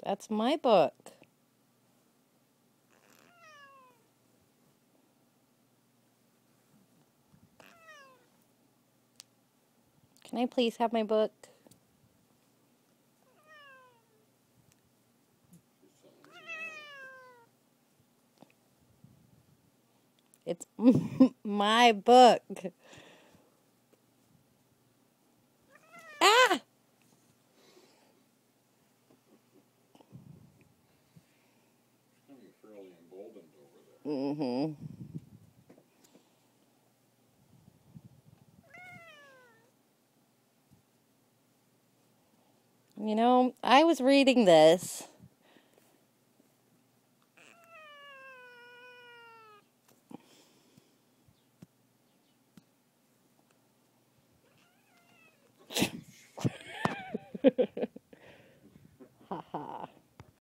That's my book. Can I please have my book? It's my book. Ah! You're fairly emboldened over there. Mm-hmm. You know, I was reading this,